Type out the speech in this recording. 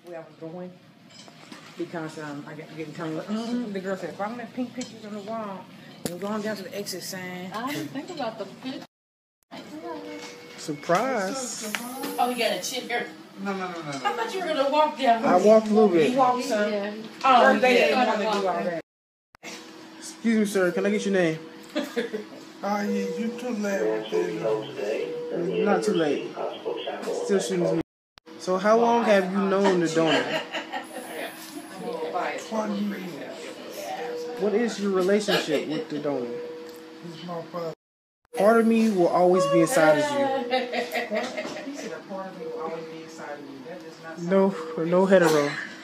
where I was going because I got getting tongue. The girl said, "Find that pink pictures on the wall. You're going down to the exit sign." I didn't think about the picture. Surprise. Oh, you got a chicken. No. I thought you were gonna walk down. I walked a little bit. You walk, sir. Yeah. Oh, they yeah. didn't want to do all that. Excuse me, sir. Can I get your name? Oh, yeah, you too late with this. Not too late. Still shooting me. So how long have you known the donor? 20 years. What is your relationship with the donor? He's my father. Part of me will always be inside of you. He said a part of me will always be inside of you. That does not sound No hetero.